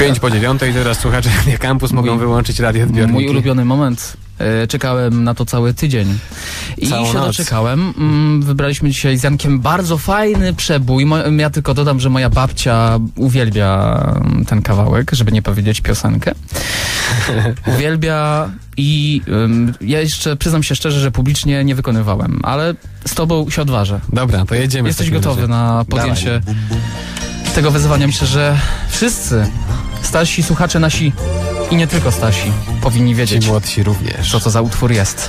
5 po 9, teraz słuchacze Radia Campus mogą wyłączyć radioodbiorniki. Mój ulubiony moment. Czekałem na to cały tydzień. I Całą się noc. doczekałem. Wybraliśmy dzisiaj z Jankiem bardzo fajny przebój. Ja tylko dodam, że moja babcia uwielbia ten kawałek, żeby nie powiedzieć piosenkę. Uwielbia i ja jeszcze przyznam się szczerze, że publicznie nie wykonywałem, ale z tobą się odważę. Dobra, to jedziemy. Jesteś gotowy na podjęcie tego wyzwania? Myślę, że wszyscy starsi słuchacze nasi i nie tylko starsi powinni wiedzieć, Ci młodsi również. co to za utwór jest.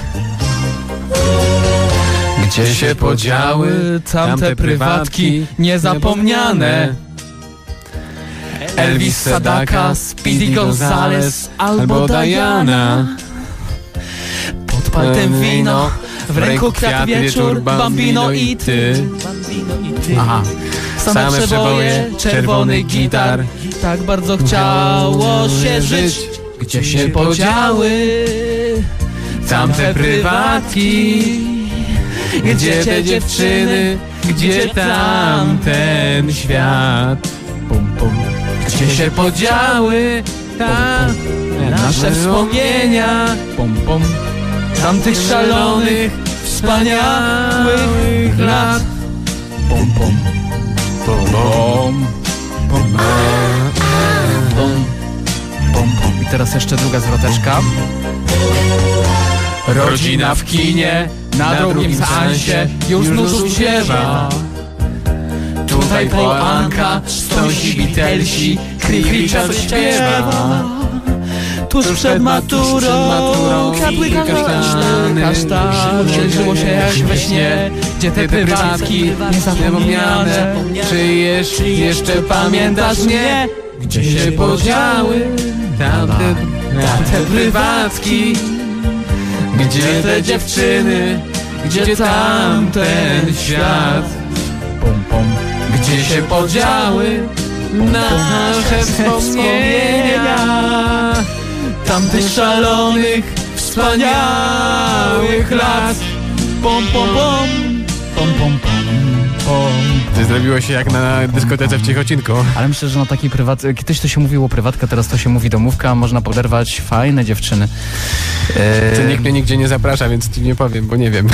Gdzie się podziały tamte prywatki niezapomniane? Elvis Sadaka, Speedy Gonzales albo Diana. Pod paltem wino, w ręku kwiat wieczór, Bambino i ty. Aha. Same przeboje, czerwony gitar. Tak bardzo chciało się żyć. Gdzie się podziały tamte prywatki? Gdzie te dziewczyny? Gdzie tamten świat? Pum, pum. Gdzie się podziały nasze wspomnienia? Pum, pum. Tamtych szalonych, wspaniałych lat. Pum, pum. Pum, pum. Pum, pum. Pum, pum. I teraz jeszcze druga zwroteczka. Rodzina w kinie, na drugim seansie już nużów ziewa. Tutaj Polanka, Stonsi, Beatlesi, Richard śpiewa. Tuż przed maturą kwiatły kasztany, żyło się jak we śnie. Gdzie te prywatki niezapomniane? Czy jeszcze pamiętasz mnie? Gdzie się podziały tamte prywatki? Gdzie te dziewczyny? Gdzie tamten świat? Pum, pum. Gdzie się podziały nasze wspomnienia? Tamtych szalonych, wspaniałych lat. Pom, pom, pom. Pom, pom, pom. Ty zrobiło się jak na dyskotece w Ciechocinku. Ale myślę, że na takiej kiedyś to się mówiło prywatka, teraz to się mówi domówka, można poderwać fajne dziewczyny. To nikt mnie nigdzie nie zaprasza, więc ci nie powiem, bo nie wiem.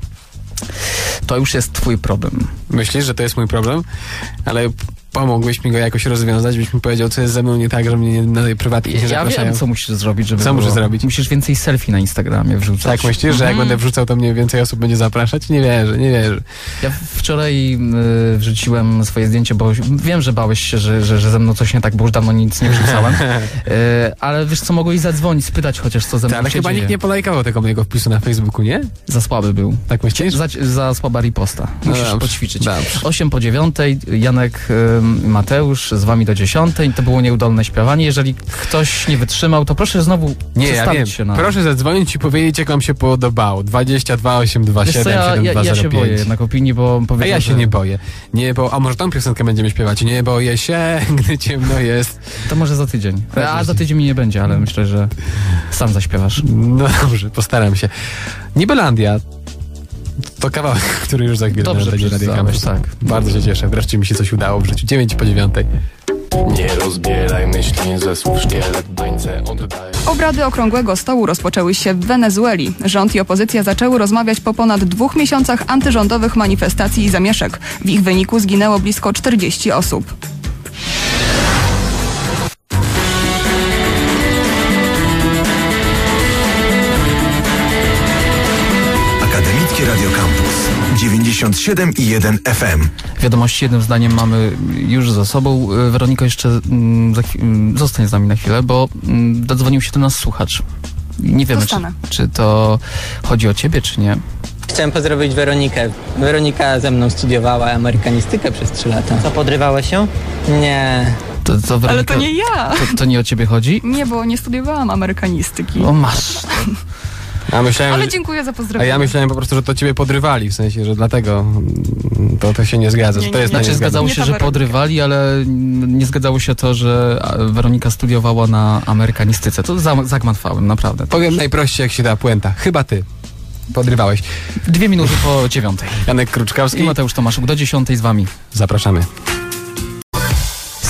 To już jest twój problem. Myślisz, że to jest mój problem? Ale pomógłbyś mi go jakoś rozwiązać, byś mi powiedział, co jest ze mną nie tak, że mnie na tej prywatki nie zapraszają. Ja wiem, co musisz zrobić, żeby Co muszę zrobić? Musisz więcej selfie na Instagramie wrzucać. Tak myślisz, że jak będę wrzucał, to mnie więcej osób będzie zapraszać? Nie wierzę. Ja wczoraj wrzuciłem swoje zdjęcie, bo wiem, że bałeś się, że ze mną coś nie tak, bo już dawno nic nie wrzucałem. Ale wiesz co, mogłeś zadzwonić, spytać chociaż, co ze mną ale się chyba dzieje. Nikt nie polajkował tego mojego wpisu na Facebooku, nie? Za słaby był. Tak myślisz? Za słaba riposta. Musisz poćwiczyć. Dobrze. 8 po 9, Janek, Mateusz, z wami do 10. To było nieudolne śpiewanie. Jeżeli ktoś nie wytrzymał, to proszę znowu przedstawić się na... Proszę zadzwonić i powiedzieć, jak wam się podobało. 22 827 7205. Ja się boję jednak opinii, bo A powiedzą, ja się nie boję. A może tą piosenkę będziemy śpiewać? Nie boję się, gdy ciemno jest. To może za tydzień. A za tydzień mi nie będzie, ale myślę, że sam zaśpiewasz. No dobrze, postaram się. Nibelandia. To kawałek, który już za chwilę będzie Radio Campus. Tak. Bardzo się cieszę. Wreszcie mi się coś udało w życiu. 9 po 9. Nie rozbieraj myśli ze słów szkielet, bańce oddaj. Obrady Okrągłego Stołu rozpoczęły się w Wenezueli. Rząd i opozycja zaczęły rozmawiać po ponad 2 miesiącach antyrządowych manifestacji i zamieszek. W ich wyniku zginęło blisko 40 osób. Akademickie Radio Campus 97,1 FM. Wiadomości jednym zdaniem mamy już za sobą. Weroniko, jeszcze zostań z nami na chwilę, bo dodzwonił się do nas słuchacz. Nie wiemy, czy to chodzi o ciebie, czy nie. Chciałem pozdrowić Weronikę. Weronika ze mną studiowała amerykanistykę przez 3 lata. Co, podrywałeś się? Nie. To Weronika, Ale to nie ja! To nie o ciebie chodzi? Nie, bo nie studiowałam amerykanistyki. O, masz. Ale dziękuję za pozdrowienie. A ja myślałem po prostu, że to ciebie podrywali, w sensie, że dlatego to się nie zgadza. Że to jest Znaczy zgadzało się, że podrywali, ale nie zgadzało się to, że Weronika studiowała na amerykanistyce. To zagmatwałem, naprawdę. Powiem najprościej, jak się da puenta. Chyba ty podrywałeś. 2 minuty po 9. Janek Kruczkowski i Mateusz Tomaszuk. Do 10 z wami. Zapraszamy.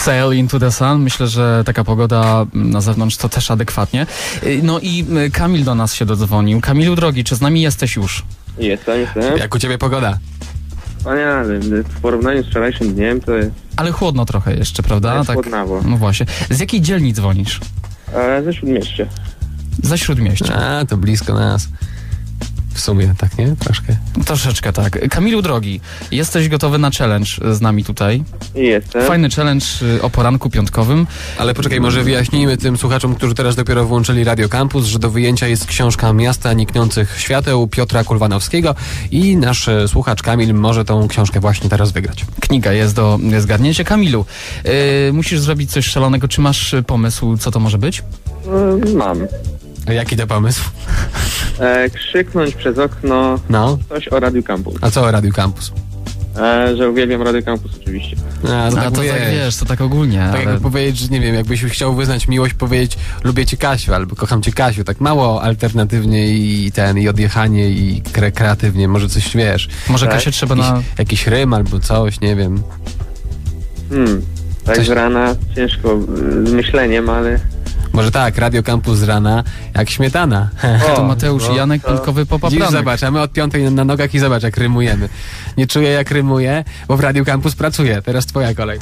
Sail into the sun. Myślę, że taka pogoda na zewnątrz to też adekwatnie. No i Kamil do nas się dodzwonił. Kamilu drogi, czy z nami jesteś już? Jestem. Jak u ciebie pogoda? Wspaniale. W porównaniu z wczorajszym dniem to jest... Ale chłodno trochę jeszcze, prawda? Jest chłodnawo. No właśnie. Z jakiej dzielni dzwonisz? Ze Śródmieścia. Ze Śródmieścia. A, to blisko nas. W sumie, tak, nie? Troszkę. Troszeczkę tak. Kamilu drogi, jesteś gotowy na challenge z nami tutaj? Jestem. Fajny challenge o poranku piątkowym. Ale poczekaj, może wyjaśnijmy tym słuchaczom, którzy teraz dopiero włączyli Radio Campus, że do wyjęcia jest książka Miasta Niknących Świateł Piotra Kulwanowskiego i nasz słuchacz Kamil może tą książkę właśnie teraz wygrać. Kniga jest do zgarnięcia. Kamilu, musisz zrobić coś szalonego. Czy masz pomysł, co to może być? Mam. A jaki to pomysł? Krzyknąć przez okno coś o Radio Campus. A co o Radio Campus? Że uwielbiam Radio Campus oczywiście. Tak wiesz, to tak ogólnie. Tak jakby powiedzieć, że nie wiem, jakbyś chciał wyznać miłość, powiedzieć lubię cię Kasiu, albo kocham cię Kasiu. Tak mało alternatywnie i odjechanie i kreatywnie. Może coś, wiesz. Może Kasię trzeba jakiś rym albo coś, nie wiem. Tak z rana ciężko z myśleniem, ale... Może tak, Radio Campus z rana jak śmietana. To Mateusz i Janek, piątkowy popapranek. Zobacz, a my od 5 na nogach i zobacz jak rymujemy. Nie czuję jak rymuję, bo w Radio Campus pracuję. Teraz twoja kolej.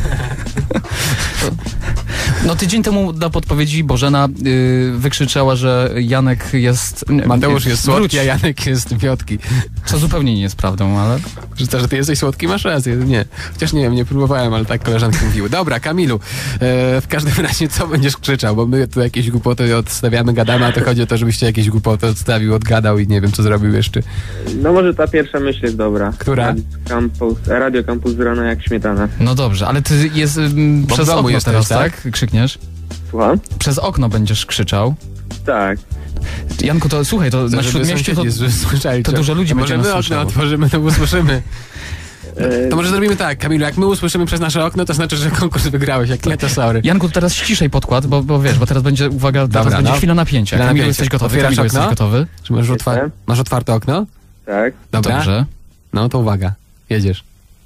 No tydzień temu na podpowiedzi Bożena wykrzyczała, że Janek jest... Mateusz jest słodki, a Janek jest wiotki. Co zupełnie nie jest prawdą, ale... Że ty jesteś słodki, masz rację. Nie. Chociaż nie wiem, nie próbowałem, ale tak koleżanki mówiły. Dobra, Kamilu, w każdym razie co będziesz krzyczał? Bo my tu jakieś głupoty odstawiamy, gadamy, a to chodzi o to, żebyś jakieś głupoty odstawił, odgadał i nie wiem, co zrobił jeszcze. No może ta pierwsza myśl jest dobra. Która? Radio Campus z rana jak śmietana. No dobrze, ale ty jest przez okno jesteś, teraz, tak? Krzykniesz? Słucham? Przez okno będziesz krzyczał. Tak. Janku, to słuchaj, to na Śródmieściu to dużo ludzi będzie nas okno otworzymy, to usłyszymy. To może zrobimy tak, Kamilu, jak my usłyszymy przez nasze okno, to znaczy, że konkurs wygrałeś, jak nie, to sorry. Janku, teraz ściszej podkład, bo wiesz, bo teraz będzie, uwaga, teraz będzie chwila napięcia. Kamilu, jesteś gotowy? Otwierasz okno? Jesteś gotowy? Czy masz otwarte okno? Tak. Dobra. Dobrze. No to uwaga, jedziesz.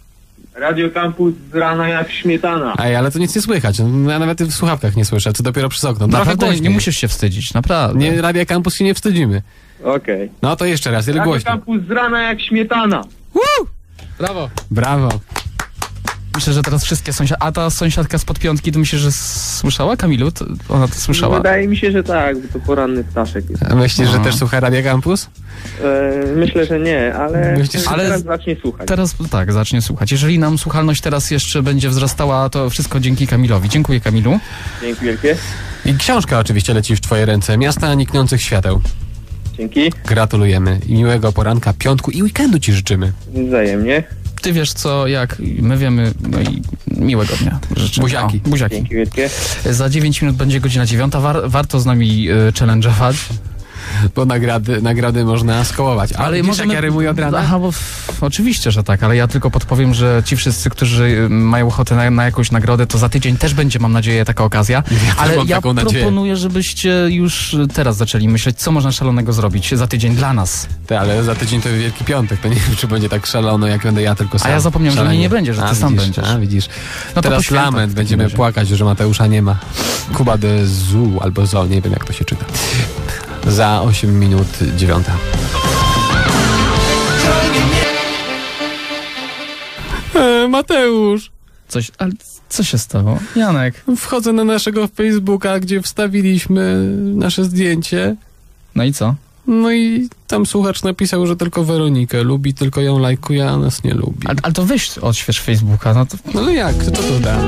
Radio Campus z rana jak śmietana. Ej, ale to nic nie słychać. Ja nawet w słuchawkach nie słyszę, co dopiero przez okno. Naprawdę nie musisz się wstydzić, naprawdę. Nie, Radio Campus się nie wstydzimy. Okej. No to jeszcze raz, ile głośno. Radio Campus z rana jak śmietana. Brawo. Brawo. Myślę, że teraz wszystkie a ta sąsiadka spod piątki, to myślisz, że słyszała, Kamilu? Ona to słyszała? Wydaje mi się, że tak, bo to poranny ptaszek jest. A myślisz, że też słucha Radio Campus? Myślę, że nie, ale teraz zacznie słuchać. Teraz tak, zacznie słuchać. Jeżeli nam słuchalność teraz jeszcze będzie wzrastała, to wszystko dzięki Kamilowi. Dziękuję, Kamilu. Dzięki wielkie. I książka oczywiście leci w twoje ręce. Miasta Niknących Świateł. Dzięki. Gratulujemy. I miłego poranka, piątku i weekendu ci życzymy. Wzajemnie. Ty wiesz co, jak my wiemy, no i miłego dnia. Życzymy. Buziaki. Buziaki. Dzięki wielkie. Za 9 minut będzie godzina 9. Warto z nami challenge'ować. Bo nagrody można skołować. Ale możemy... jak ja rymuję od rana? Aha, bo oczywiście, że tak, ale ja tylko podpowiem, że ci wszyscy, którzy mają ochotę na jakąś nagrodę, to za tydzień też będzie, mam nadzieję, taka okazja. Ale ja proponuję, żebyście już teraz zaczęli myśleć, co można szalonego zrobić za tydzień dla nas. Ale za tydzień to Wielki Piątek, to nie wiem, czy będzie tak szalono, jak będę ja tylko sam. A ja zapomniałem, że mnie nie będzie, że ty sam będziesz. A widzisz. No teraz lament, będziemy płakać, że Mateusza nie ma. Kuba de Zu albo Zo, nie wiem jak to się czyta. Za 8 minut 9. Mateusz! Ale co się stało? Janek. Wchodzę na naszego Facebooka, gdzie wstawiliśmy nasze zdjęcie. No i co? No i tam słuchacz napisał, że tylko Weronikę lubi, tylko ją lajkuje, a nas nie lubi. Ale to weź odśwież Facebooka. No ale jak? Co to da?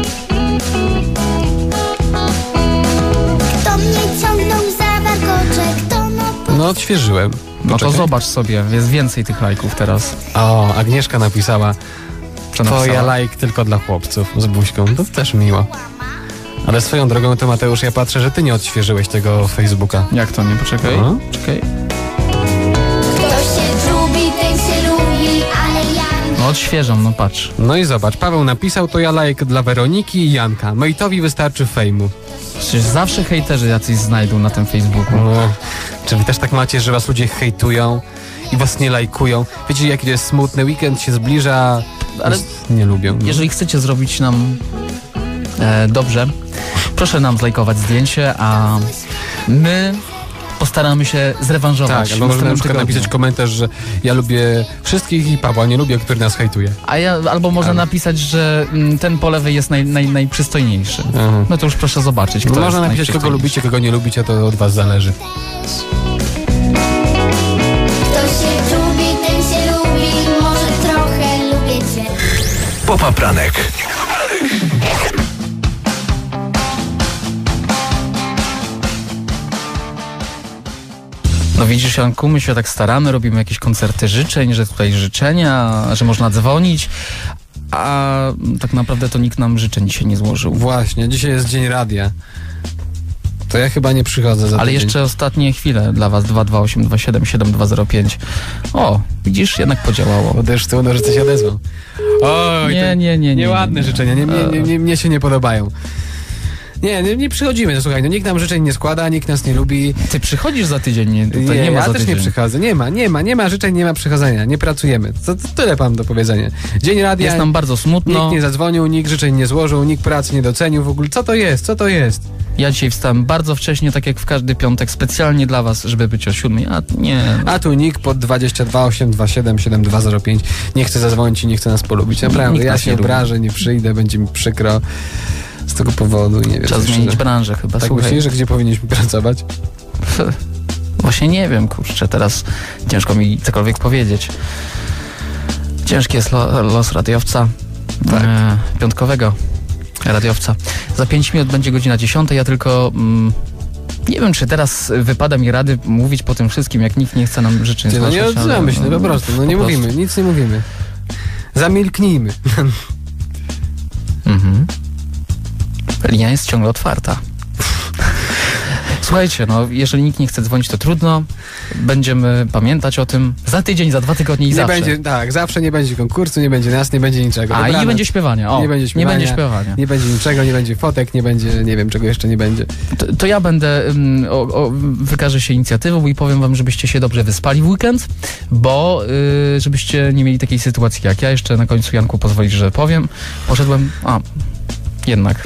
Kto mnie ciągnął za warkoczek, to no odświeżyłem. No to zobacz sobie, jest więcej tych lajków teraz. O, Agnieszka napisała. To ja lajk tylko dla chłopców z buźką. To też miło. Ale swoją drogą to Mateusz, ja patrzę, że ty nie odświeżyłeś tego Facebooka. Jak to nie? Poczekaj. Czekaj. Kto się lubi, ten się lubi, ale ja... No odświeżam, no patrz. No i zobacz, Paweł napisał, to ja lajk dla Weroniki i Janka. Mejtowi wystarczy fejmu. Przecież zawsze hejterzy jacyś znajdą na tym Facebooku. No. Czy wy też tak macie, że was ludzie hejtują i was nie lajkują? Wiecie, jaki to jest smutny, weekend się zbliża, ale nie lubią. No. Jeżeli chcecie zrobić nam Dobrze. Proszę nam zlajkować zdjęcie, a my postaramy się zrewanżować. Tak, albo można na przykład napisać komentarz, że ja lubię wszystkich i Pawła nie lubię, który nas hejtuje. Albo można napisać, że ten po lewej jest najprzystojniejszy. No to już proszę zobaczyć, kto można napisać, kogo lubicie, kogo nie lubicie, to od was zależy. Kto się lubi, ten się lubi, może trochę lubię cię. Popapranek. No widzisz, Janku, my się tak staramy, robimy jakieś koncerty życzeń, że tutaj życzenia, że można dzwonić, a tak naprawdę to nikt nam życzeń dzisiaj nie złożył. Właśnie, dzisiaj jest Dzień Radia. To ja chyba nie przychodzę za Ale jeszcze ostatnie chwile dla was, 228277205. O, widzisz, jednak podziałało. Odeszło, no, że coś się odezwał. Oj, nie. Nieładne życzenia, mnie się nie podobają. Nie przychodzimy, no słuchaj, nikt nam życzeń nie składa, nikt nas nie lubi. Ty przychodzisz za tydzień, nie ma ja za też tydzień. Nie przychodzę, nie ma życzeń, nie ma przychodzenia, nie pracujemy. To tyle mam do powiedzenia. Dzień Radia. Jest nam bardzo smutno. Nikt nie zadzwonił, nikt życzeń nie złożył, nikt pracy nie docenił w ogóle. Co to jest? Ja dzisiaj wstałem bardzo wcześnie, tak jak w każdy piątek, specjalnie dla was, żeby być o 7. A tu nikt pod 228277205 nie chce zadzwonić i nie chce nas polubić. Naprawdę, ja się obrażę, nie przyjdę, będzie mi przykro. Z tego powodu, nie wiem. Trzeba zmienić branżę chyba, tak słuchaj. myślisz, że gdzie powinniśmy pracować? Właśnie nie wiem, kurczę, teraz ciężko mi cokolwiek powiedzieć. Ciężki jest los radiowca, tak. Piątkowego radiowca. Za 5 minut będzie godzina 10, ja tylko... nie wiem, czy teraz wypada mi rady mówić po tym wszystkim, jak nikt nie chce nam życzeń zgłaszać. Nie odzywamy się, po prostu, nie mówimy, nic nie mówimy. Zamilknijmy. Linia jest ciągle otwarta. Słuchajcie, no jeżeli nikt nie chce dzwonić, to trudno. Będziemy pamiętać o tym za tydzień, za 2 tygodnie i zawsze. Zawsze nie będzie konkursu, nie będzie nas, nie będzie niczego. I nie będzie śpiewania. Nie będzie śpiewania. Nie będzie niczego, nie będzie fotek, nie będzie, nie wiem czego jeszcze nie będzie. To ja będę, wykażę się inicjatywą i powiem wam, żebyście się dobrze wyspali w weekend, bo żebyście nie mieli takiej sytuacji jak ja. Jeszcze na końcu, Janku, pozwolisz, że powiem. Poszedłem, jednak.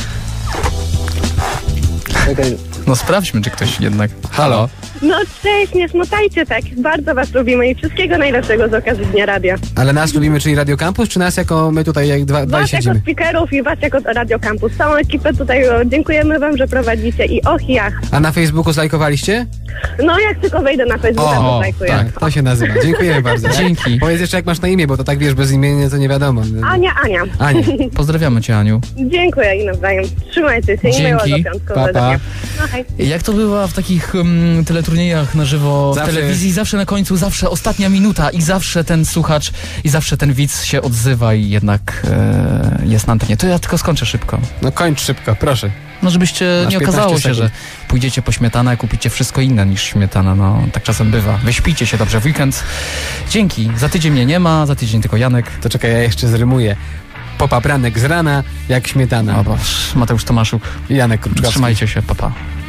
No sprawdźmy, czy ktoś jednak... Halo? No cześć, nie smutajcie tak. Bardzo was lubimy i wszystkiego najlepszego z okazji Dnia Radia. Ale nas lubimy, czyli Radio Campus, czy nas jako my tutaj jak dwaj was siedzimy? Jako speakerów i was jako Radio Campus. Całą ekipę tutaj dziękujemy wam, że prowadzicie i jach. A na Facebooku zlajkowaliście? No jak tylko wejdę na Facebooka, to zlajkuję. Tak, to się nazywa. Dziękujemy bardzo. Dzięki. Powiedz jeszcze, jak masz na imię, bo to tak wiesz, bez imienia to nie wiadomo. Ania. Pozdrawiamy cię, Aniu. Dziękuję i nawzajem. Trzymajcie się i miłego piątkowego dnia. No, hej. Jak to bywa w takich teleturniejach na żywo w telewizji? Zawsze na końcu, zawsze ostatnia minuta i zawsze ten słuchacz i zawsze ten widz się odzywa i jednak jest na antenie. To ja tylko skończę szybko. No kończ szybko, proszę. No żebyście nie okazało się, że pójdziecie po śmietanę, kupicie wszystko inne niż śmietana. No tak czasem bywa. Wyśpijcie się dobrze w weekend. Dzięki. Za tydzień mnie nie ma, za tydzień tylko Janek. To czekaj, ja jeszcze zrymuję. Popapranek z rana, jak śmietana. O Boż, Mateusz Tomaszuk. I Janek Kruczkowski. Trzymajcie się, papa.